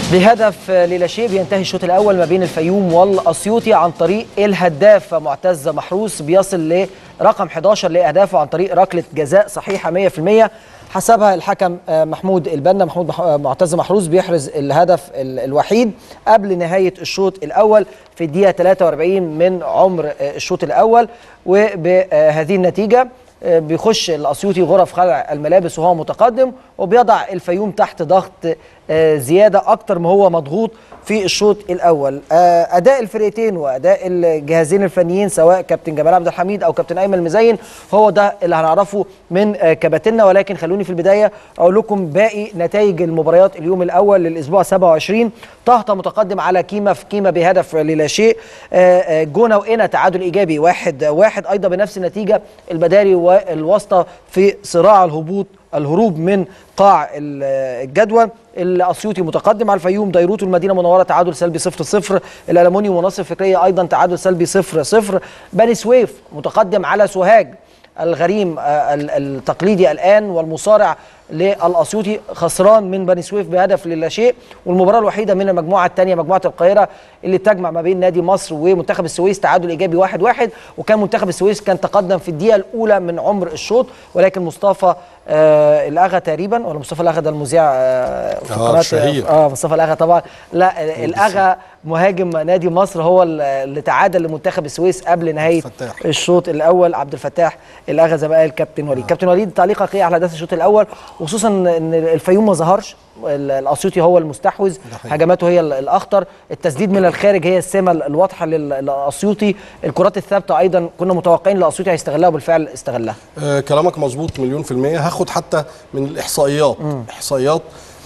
بهدف لا شيء بينتهي الشوط الاول ما بين الفيوم والاسيوطي عن طريق الهداف معتز محروس، بيصل لرقم 11 لاهدافه عن طريق ركله جزاء صحيحه 100%، حسبها الحكم محمود البنا. معتز محروس بيحرز الهدف الوحيد قبل نهايه الشوط الاول في الدقيقه 43 من عمر الشوط الاول، وبهذه النتيجه بيخش الاسيوطي غرف خلع الملابس وهو متقدم، وبيضع الفيوم تحت ضغط زياده اكتر ما هو مضغوط في الشوط الاول. اداء الفرقتين واداء الجهازين الفنيين سواء كابتن جمال عبد الحميد او كابتن ايمن المزين هو ده اللي هنعرفه من كباتننا، ولكن خلوني في البدايه اقول لكم باقي نتائج المباريات اليوم الاول للاسبوع 27. طهطا متقدم على كيما في كيما بهدف لا شيء. جونه وقنا تعادل ايجابي 1-1 ايضا بنفس النتيجه. البداري والواسطه في صراع الهروب من قاع الجدول. الاسيوطي متقدم على الفيوم. ديروت المدينه المنوره تعادل سلبي 0-0. الالمونيوم ونصر الفكريه ايضا تعادل سلبي 0-0. بني سويف متقدم على سوهاج. الغريم التقليدي الان والمصارع للاسيوطي خسران من بني سويف بهدف لا شيء. والمباراه الوحيده من المجموعه الثانيه مجموعه القاهره اللي تجمع ما بين نادي مصر ومنتخب السويس تعادل ايجابي 1-1، وكان منتخب السويس كان تقدم في الدقيقه الاولى من عمر الشوط، ولكن مصطفى الاغا تقريبا، ولا مصطفى الاغا ده المذيع في قناه مصطفى الاغا طبعا، لا الاغا مهاجم نادي مصر هو اللي تعادل لمنتخب السويس قبل نهايه الشوط الاول. عبد الفتاح الاغا زي ما قال كابتن وليد. كابتن وليد تعليقك ايه على احداث الشوط الاول، وخصوصا ان الفيوم ما ظهرش، الاسيوطي هو المستحوذ، هجماته هي الاخطر، التسديد من الخارج هي السمه الواضحه للاسيوطي، الكرات الثابته ايضا كنا متوقعين الاسيوطي هيستغلها وبالفعل استغلها. كلامك مظبوط مليون في المية. هاخد حتى من الاحصائيات. احصائيات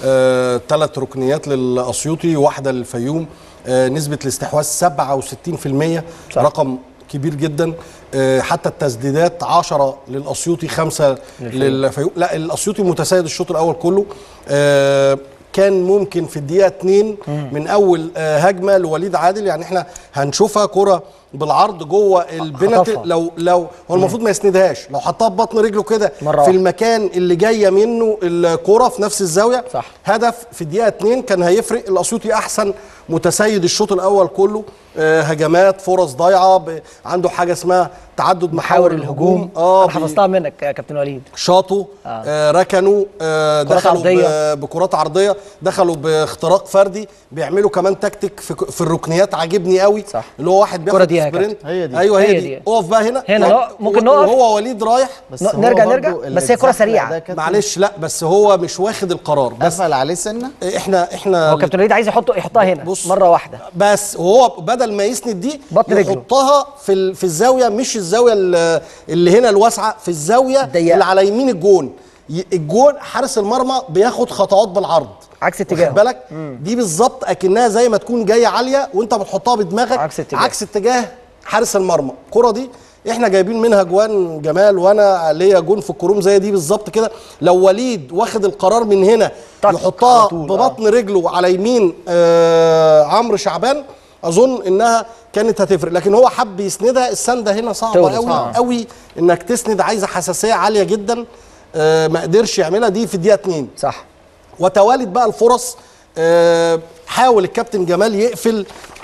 3 ركنيات للاسيوطي، واحده للفيوم، نسبه الاستحواذ 67%، رقم كبير جدا. حتى التسديدات 10 للاسيوطي 5 للفيوم. لا الاسيوطي متسيد الشوط الاول كله. كان ممكن في الدقيقه 2 من اول هجمه لوليد عادل، يعني احنا هنشوفها كره بالعرض جوه البنت، لو هو المفروض ما يسندهاش، لو حطها ببطن رجله كده في المكان اللي جايه منه الكره في نفس الزاويه صح. هدف في الدقيقه 2 كان هيفرق. الاسيوطي احسن متسيد الشوط الاول كله، هجمات، فرص ضايعه، عنده حاجه اسمها تعدد محاور الهجوم. انا حفظتها منك يا كابتن وليد. شاطوا ركنوا، دخلوا بكرات عرضيه، دخلوا باختراق فردي، بيعملوا كمان تكتيك في الركنيات عاجبني قوي صح. اللي هو واحد بياخد سبرنت. هي دي. ايوه هي دي. اقف بقى هنا يعني ممكن نقف وهو وليد رايح، بس نرجع بس هي كره سريعه معلش. لا بس هو مش واخد القرار، بس قفل عليه سنه. احنا هو كابتن وليد عايز يحطها هنا مره واحده، بس وهو بدل ما يسند دي يحطها في الزاويه، مش الزاويه اللي هنا الواسعه، في الزاويه اللي على يمين الجون. حارس المرمى بياخد خطوات بالعرض عكس اتجاهه، واخد بالك؟ دي بالظبط اكنها زي ما تكون جايه عاليه وانت بتحطها بدماغك عكس اتجاه حارس المرمى. الكره دي احنا جايبين منها جوان، جمال وانا ليا جون في الكروم زي دي بالظبط كده. لو وليد واخد القرار من هنا يحطها ببطن رجله على يمين عمرو شعبان، اظن انها كانت هتفرق، لكن هو حب يسندها. السنده هنا صعبه قوي قوي، انك تسند عايزه حساسيه عاليه جدا، ما قدرش يعملها دي في الدقيقه 2 صح. وتوالت بقى الفرص. حاول الكابتن جمال يقفل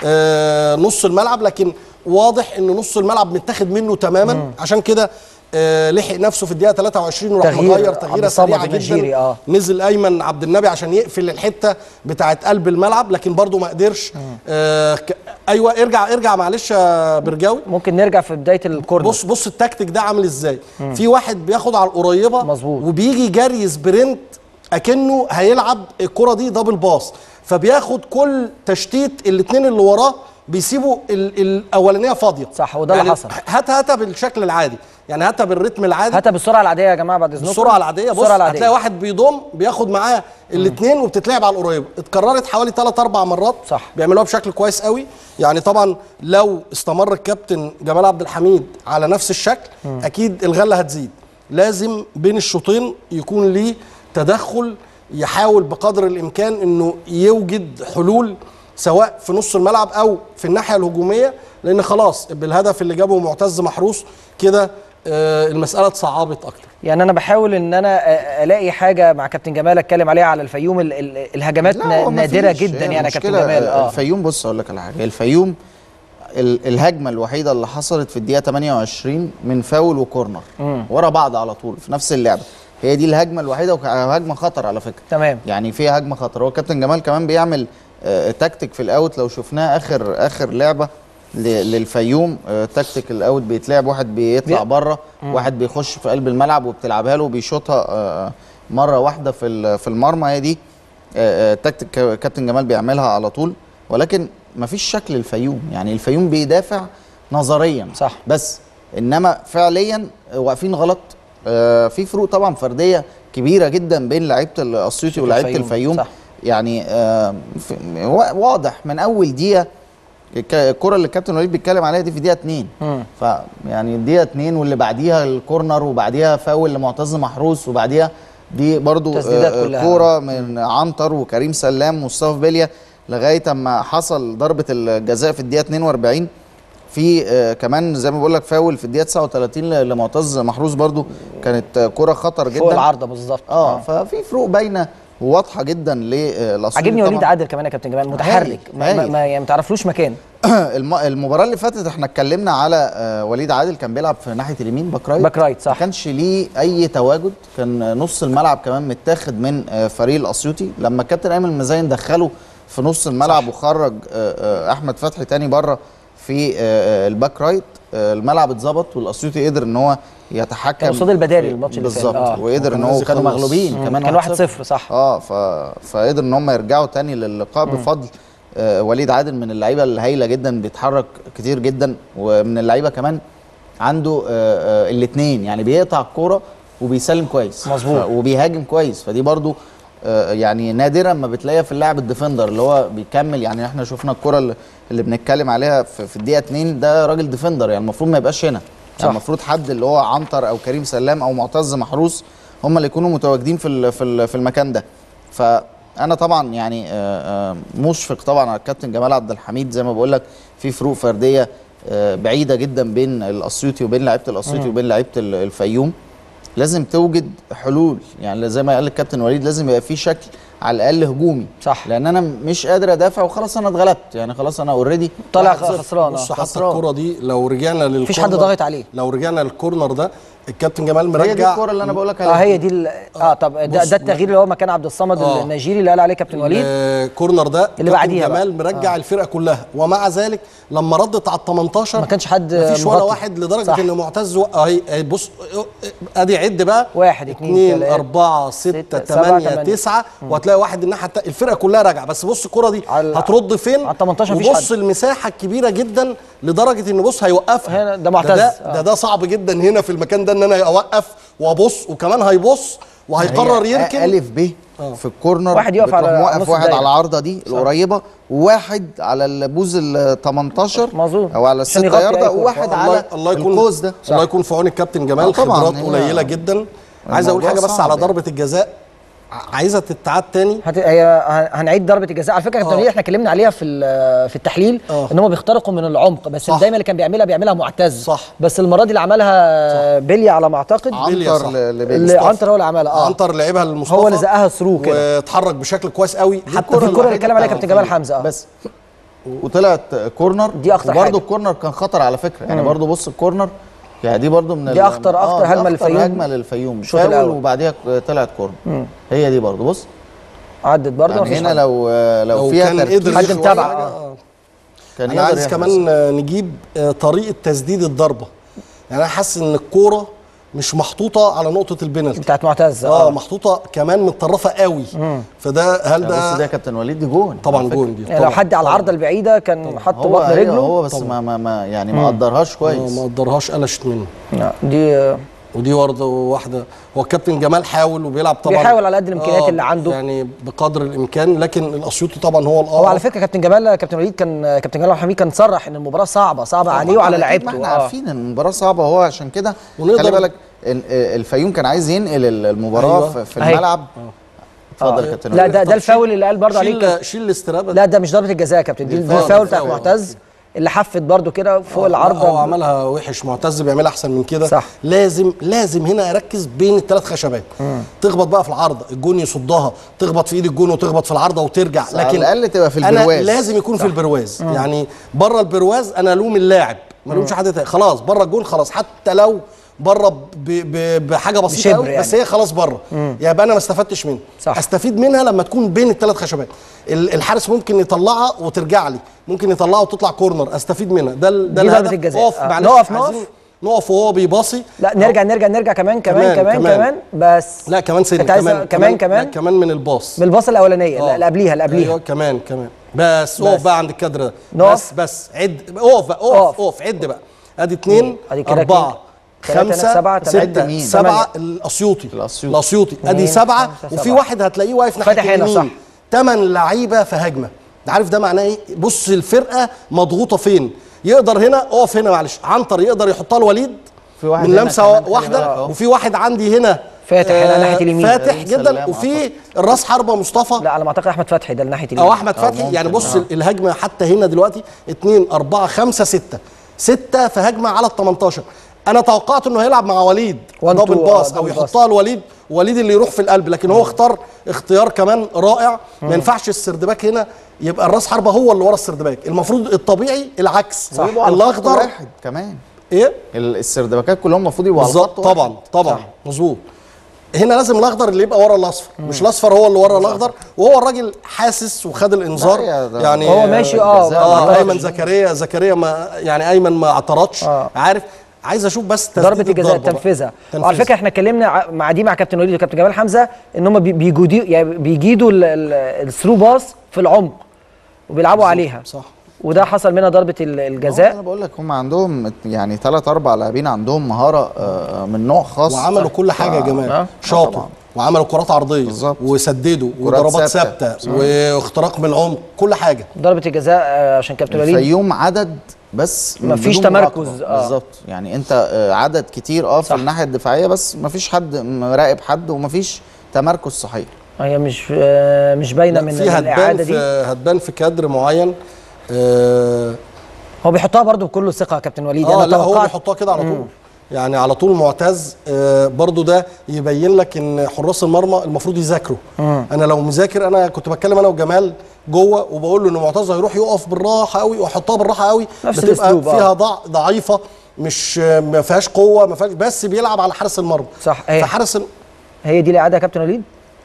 نص الملعب، لكن واضح ان نص الملعب متاخد منه تماما. عشان كده لحق نفسه في الدقيقه 23 وراح مغير تغييره سريعه جدا. نزل ايمن عبد النبي عشان يقفل الحته بتاعه قلب الملعب، لكن برضه ما قدرش. ايوه ارجع معلش يا برجاوي، ممكن نرجع في بدايه الكورنر. بص التكتيك ده عامل ازاي. في واحد بياخد على القريبه مظبوط، وبيجي جري سبرنت اكنه هيلعب الكره دي دبل باص، فبياخد كل تشتيت الاثنين اللي وراه، بيسيبوا الاولانيه فاضيه صح. وده اللي حصل. هاتها بالشكل العادي، يعني هاتها بالريتم العادي، هاتها بالسرعه العاديه يا جماعه بعد اذنكم. بالسرعه العاديه. بص هتلاقي واحد بيضم بياخد معاه الاثنين وبتتلعب على القريبه. اتكررت حوالي 3-4 مرات صح. بيعملوها بشكل كويس قوي. يعني طبعا لو استمر الكابتن جمال عبد الحميد على نفس الشكل اكيد الغله هتزيد. لازم بين الشوطين يكون ليه تدخل، يحاول بقدر الامكان انه يوجد حلول سواء في نص الملعب او في الناحيه الهجوميه، لان خلاص بالهدف اللي جابه معتز محروس كده المساله اتصعبت اكتر. يعني انا بحاول ان انا الاقي حاجه مع كابتن جمال اتكلم عليها على الفيوم. الهجمات نادره جدا يعني يا كابتن جمال. الفيوم بص اقول لك على حاجه، الفيوم الهجمه الوحيده اللي حصلت في الدقيقه 28 من فاول وكورنر ورا بعض على طول في نفس اللعبه، هي دي الهجمه الوحيده، وهجمه خطر على فكره. تمام. يعني فيها هجمه خطر. هو كابتن جمال كمان بيعمل تكتيك في الاوت، لو شفناه اخر لعبه للفيوم، تكتيك الاوت بيتلعب، واحد بيطلع بره، واحد بيخش في قلب الملعب وبتلعبها له وبيشوطها مره واحده في المرمى. هي دي تكتيك كابتن جمال بيعملها على طول، ولكن مفيش شكل الفيوم. يعني الفيوم بيدافع نظريا صح، بس انما فعليا واقفين غلط. في فروق طبعا فرديه كبيره جدا بين لعيبه الاسيوطي ولاعيبه الفيوم. صح. يعني واضح من اول دقيقه. الكره اللي الكابتن وليد بيتكلم عليها دي في دقيقه 2، فيعني الدقيقه 2 واللي بعديها الكورنر وبعديها فاول لمعتز محروس وبعديها دي برضو كوره من عنتر وكريم سلام ومصطفى بيليا لغايه اما حصل ضربه الجزاء في الدقيقه 42. في كمان زي ما بقول لك فاول في الدقيقه 39 لمعتز محروس، برضو كانت كره خطر جدا فوق العارضه بالظبط. ففي فروق باينه واضحه جدا للاسيوطي. عجبني وليد عادل كمان يا كابتن جمال، متحرك ما تعرفلوش مكان. المباراه اللي فاتت احنا اتكلمنا على وليد عادل، كان بيلعب في ناحيه اليمين باك رايت صح، ما كانش ليه اي تواجد، كان نص الملعب كمان متاخد من فريق الاسيوطي. لما الكابتن ايمن المزين دخله في نص الملعب وخرج احمد فتحي تاني بره في الباك رايت، الملعب اتظبط والاسيوطي قدر ان هو يتحكم. كان قصاد البداري الماتش اللي فات بالظبط، وقدر ان هو كانوا مغلوبين كمان كان 1-0 صح. فقدر ان هم يرجعوا تاني للقاء بفضل وليد عادل، من اللعيبه الهايله جدا، بيتحرك كتير جدا، ومن اللعيبه كمان عنده الاثنين، يعني بيقطع الكوره وبيسلم كويس مظبوط وبيهاجم كويس. فدي برضو يعني نادرا ما بتلاقيها في اللاعب الديفندر اللي هو بيكمل. يعني احنا شفنا الكره اللي بنتكلم عليها في الدقيقه 2 ده راجل ديفندر، يعني المفروض ما يبقاش هنا. يعني المفروض حد اللي هو عنتر او كريم سلام او معتز محروس هم اللي يكونوا متواجدين في المكان ده. فانا طبعا يعني مشفق طبعا على الكابتن جمال عبد الحميد. زي ما بقول لك في فروق فرديه بعيده جدا بين الاسيوطي وبين لعيبه الاسيوطي وبين لعيبه الفيوم. لازم توجد حلول، يعني زي ما قال الكابتن وليد لازم يبقى في شكل على الاقل هجومي صح، لان انا مش قادر ادافع وخلاص انا اتغلبت، يعني خلاص انا اوريدي طالع خسران. بص حتى الكره دي لو رجعنا للكورنر مفيش حد ضاغط عليه، لو رجعنا للكورنر ده الكابتن جمال مرجع. هي دي الكوره اللي انا بقول لك عليها. هي دي طب ده التغيير اللي هو مكان عبد الصمد النيجيري اللي قال عليه كابتن وليد. الكورنر ده اللي بعديها جمال مرجع الفرقه كلها، ومع ذلك لما ردت على ال 18 ما كانش حد مفيش ولا واحد، لدرجه ان معتز اهي بص ادي عد بقى 1 2 4 6 8 9 وهتلاقي واحد الناحيه الفرقه كلها راجعه. بس بص الكوره دي هترد فين؟ على 18 مفيش حد. وبص المساحه الكبيره جدا لدرجه ان بص هيوقفها هنا. ده معتز ده صعب جدا هنا في المكان ده ان انا اوقف وابص، وكمان هيبص وهيقرر يركن. الف ب في الكورنر واحد يقف على موقف واحد على العارضه دي القريبه، وواحد على البوز ال 18 مظبوط او على الست يارده، وواحد على القوس ده. الله يكون في عون الكابتن جمال، خبرات قليله جدا. عايز اقول حاجه بس على ضربه الجزاء، عايزه تتعاد تاني. هنعيد ضربه الجزاء على فكره. كابتن احنا اتكلمنا عليها في التحليل ان هم بيخترقوا من العمق، بس دايما اللي كان بيعملها معتز صح، بس المره دي اللي عملها بيليا على ما اعتقد. عنتر هو اللي عملها. عنتر لعبها لمصطفى، هو اللي زقها ثرو كده واتحرك بشكل كويس قوي. حتى في الكوره اللي اتكلم عليها كابتن جمال حمزه بس وطلعت كورنر دي اخطر حاجه. برضه الكورنر كان خطر على فكره، يعني برضه بص الكورنر يعني دي برضو من دي اخطر هجمه للفيوم فاول وبعديها طلعت كورنر. هي دي برضو بص عدت برضو يعني هنا لو فيها تركيز حد متابع. انا عايز كمان نجيب طريقه تسديد الضربه. يعني انا حاسس ان الكوره مش محطوطه على نقطه البنالتي بتاعت معتز، محطوطه كمان متطرفه قوي. فده هل ده بص ده يا كابتن وليد دي جون طبعا جون دي يعني لو حد على العارضه البعيده كان حط بطن رجله هو بس ما يعني ما قدرهاش كويس، ما قدرهاش، قلشت منه. دي ودي برضه واحده. هو الكابتن جمال حاول وبيلعب طبعا، بيحاول على قد الامكانيات اللي عنده يعني بقدر الامكان، لكن الاسيوطي طبعا هو هو على فكره كابتن جمال كابتن وليد كابتن جمال حميد كان صرح ان المباراه صعبه عليه وعلى لعيبته. احنا عارفين ان المباراه صعبه، وهو عشان كده خلي بالك الفيوم كان عايز ينقل المباراه في الملعب. اتفضل يا كابتن. لا ده الفاول اللي قال برضه عليه. شيل الاسترابه. لا ده مش ضربه الجزاء يا كابتن، دي الفاول بتاع معتز اللي حفت برده كده فوق العارضه. هو عملها وحش، معتز بيعملها احسن من كده. صح. لازم هنا اركز بين الثلاث خشبات. تخبط بقى في العارضه، الجون يصدها، تخبط في ايد الجون وتخبط في العارضه وترجع، لكن على الاقل تبقى في البرواز. أنا لازم يكون في البرواز. يعني بره البرواز انا الوم اللاعب، ما الومش حد تاني. خلاص بره الجون خلاص، حتى لو بره بحاجه بسيطه قوي يعني. بس هي خلاص بره، يبقى انا ما استفدتش منها. استفيد منها لما تكون بين الثلاث خشبات. الحارس ممكن يطلعها وترجع لي، ممكن يطلعها وتطلع كورنر، استفيد منها. ده ضربه الجزاء. نقف وهو بيباصي. لا نرجع كمان بس. لا كمان سنه كمان من الباص، من الباص الاولانيه اللي قبليها أيوة كمان بس اقف بقى عند الكادر ده. بس عد، اقف عد بقى. ادي 2 4 5 6 7 الاسيوطي ادي 7 وفي واحد هتلاقيه واقف ناحيه اليمين. 8 لعيبه في هجمه. انت عارف ده معناه ايه؟ بص الفرقه مضغوطه فين. يقدر هنا اقف هنا معلش، عنتر يقدر يحطها لوليد من لمسه واحده، وفي واحد عندي هنا فاتح هنا ناحيه اليمين فاتح جدا، وفي الراس حربه مصطفى. لا على ما اعتقد احمد فتحي ده ناحيه اليمين او احمد فتحي. يعني بص الهجمه حتى هنا دلوقتي 2 4 5 6 في هجمه على ال 18. انا توقعت انه هيلعب مع وليد دبل باص او يحطها لوليد، وليد اللي يروح في القلب، لكن هو اختار اختيار كمان رائع. ما ينفعش السردباك هنا يبقى الراس حربه هو اللي ورا السردباك، المفروض الطبيعي العكس. الاخضر واحد كمان ايه السردباكات كلهم المفروض يبقوا على الخط. طبعا مظبوط. هنا لازم الاخضر اللي يبقى ورا الاصفر، مش الاصفر هو اللي ورا الاخضر. وهو الراجل حاسس وخد الانذار يعني. هو ماشي ايمن زكريا ما يعني ايمن ما اعترضش. عارف، عايز اشوف بس ضربه الجزاء تنفيذها. وعلى فكره احنا اتكلمنا مع كابتن وليد وكابتن جمال حمزه ان هم بيجيدوا الثرو باص في العمق وبيلعبوا عليها. صح. وده حصل منها ضربه الجزاء. انا بقول لك هم عندهم يعني 3 4 لاعبين عندهم مهاره من نوع خاص، وعملوا كل حاجه يا جماعه. شاطوا وعملوا كرات عرضيه بالزبط. وسددوا وضربات ثابته واختراق من العمق، كل حاجه. ضربه الجزاء عشان كابتن وليد الفيوم عدد بس مفيش تمركز. بالظبط. يعني انت عدد كتير في الناحيه الدفاعيه، بس مفيش حد مراقب حد ومفيش تمركز صحيح. هي مش باينه من الاعاده دي. هتبان في كادر معين. هو بيحطها برده بكل ثقه يا كابتن وليد. لا هو بيحطها كده على طول. يعني على طول معتز. برضو ده يبين لك ان حراس المرمى المفروض يذاكروا. انا لو مذاكر، انا كنت بتكلم انا وجمال جوه وبقول له ان معتز هيروح يقف بالراحه قوي ويحطها بالراحه قوي، بتبقى فيها ضعيفه، مش ما فيهاش قوه، ما فيهاش، بس بيلعب على حارس المرمى. صح. فحارس هي دي الاعاده يا كابتن وليد.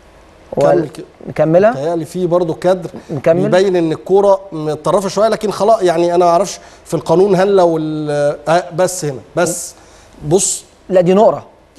نكملها. متهيألي في برضه كادر بيبين ان الكوره متطرفه شويه، لكن خلاص يعني انا ما اعرفش في القانون هل لو بس هنا بس بص. لا دي نقره.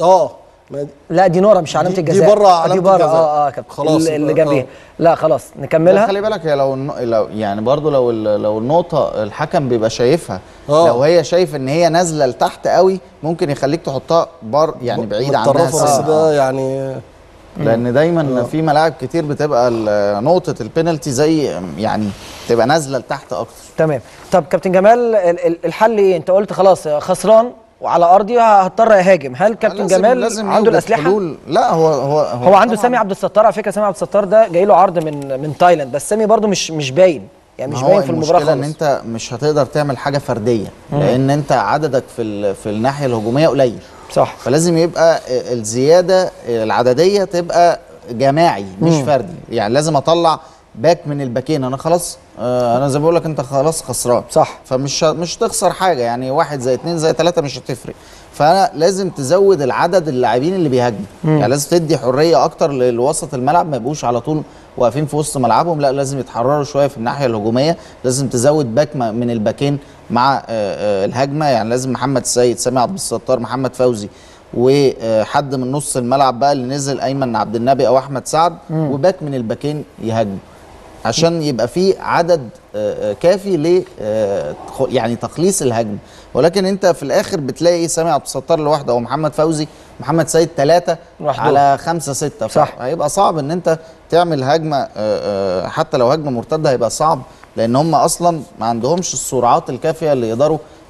لا دي نقره مش علامه الجزاء. دي بره علامه الجزاء. كابتن خلاص اللي جنبيها. لا خلاص نكملها. خلي بالك، هي لو يعني برضه لو النقطه الحكم بيبقى شايفها. لو هي شايف ان هي نازله لتحت قوي، ممكن يخليك تحطها يعني بعيد عنها. بس ده يعني لان دايما في ملاعب كتير بتبقى نقطه البينالتي زي يعني تبقى نازله لتحت اكتر. تمام. طب كابتن جمال الحل ايه؟ انت قلت خلاص خسران وعلى ارضي هضطر اهاجم. هل كابتن جمال عنده الاسلحه؟ لا هو عنده سامي عبد الستار. على فكره سامي عبد الستار ده جاي له عرض من تايلاند، بس سامي برده مش باين، يعني مش باين في المباراه خالص. ان انت مش هتقدر تعمل حاجه فرديه، لان انت عددك في الناحيه الهجوميه قليل. صح. فلازم يبقى الزياده العدديه تبقى جماعي مش فردي. يعني لازم اطلع باك من الباكين. انا خلاص انا زي ما بقول لك انت خلاص خسران. صح. فمش تخسر حاجه، يعني 1 زي 2 زي 3 مش هتفرق. فانا لازم تزود العدد اللاعبين اللي بيهاجموا. يعني لازم تدي حريه اكتر لوسط الملعب، ما يبقوش على طول واقفين في وسط ملعبهم. لا لازم يتحرروا شويه في الناحيه الهجوميه. لازم تزود باك من الباكين مع الهجمه. يعني لازم محمد السيد، سامي عبد الستار، محمد فوزي، وحد من نص الملعب بقى اللي نزل ايمن عبد النبي او احمد سعد، وباك من الباكين يهاجموا، عشان يبقى في عدد كافي ل يعني تخليص الهجم. ولكن انت في الاخر بتلاقي سامي عبد الستار لوحده او محمد فوزي، محمد سيد 3 على 5 6. صح. هيبقى صعب ان انت تعمل هجمه، حتى لو هجمه مرتده هيبقى صعب، لان هم اصلا ما عندهمش السرعات الكافيه اللي يقدروا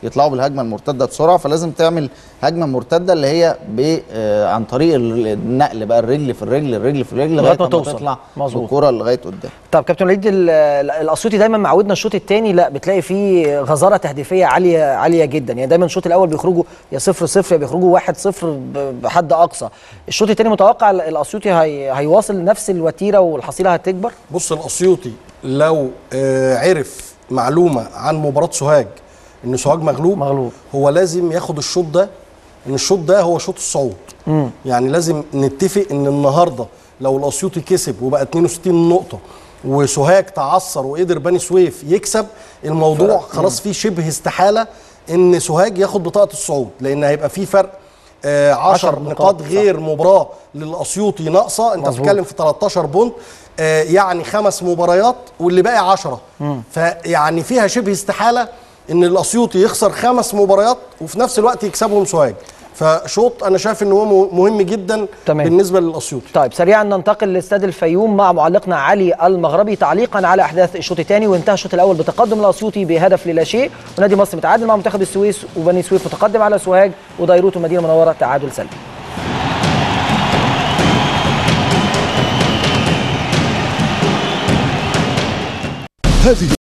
يطلعوا بالهجمه المرتده بسرعه، فلازم تعمل هجمه مرتده اللي هي عن طريق النقل بقى، الرجل في الرجل، الرجل في الرجل، لغايه ما تطلع بالكره لغايه قدام. طب كابتن وليد، الاسيوطي دايما معودنا الشوط الثاني لا بتلاقي فيه غزاره تهديفيه عاليه جدا، يعني دايما الشوط الاول بيخرجوا يا 0-0 يا بيخرجوا 1-0 بحد اقصى. الشوط الثاني متوقع الاسيوطي هيواصل نفس الوتيره والحصيله هتكبر؟ بص، الاسيوطي لو عرف معلومه عن مباراه سوهاج ان سوهاج مغلوب، هو لازم ياخد الشوط ده، ان الشوط ده هو شوط الصعود. يعني لازم نتفق ان النهارده لو الاسيوطي كسب وبقى 62 نقطه وسوهاج تعثر وقدر بني سويف يكسب، الموضوع خلاص فيه شبه استحاله ان سوهاج ياخد بطاقه الصعود، لان هيبقى فيه فرق 10 نقاط غير مباراه للاسيوطي ناقصه. انت بتتكلم في 13 بونت، يعني 5 مباريات واللي باقي 10. فيعني فيها شبه استحاله ان الاسيوطي يخسر 5 مباريات وفي نفس الوقت يكسبهم سوهاج. فشوط انا شايف ان هو مهم جدا بالنسبه للاسيوطي. طيب سريعا ننتقل لاستاد الفيوم مع معلقنا علي المغربي تعليقا على احداث الشوط الثاني. وانتهى الشوط الاول بتقدم الاسيوطي بهدف لا شيء، ونادي مصر متعادل مع منتخب السويس، وبني سويف متقدم على سوهاج، وديروت المدينه المنوره تعادل سلبي.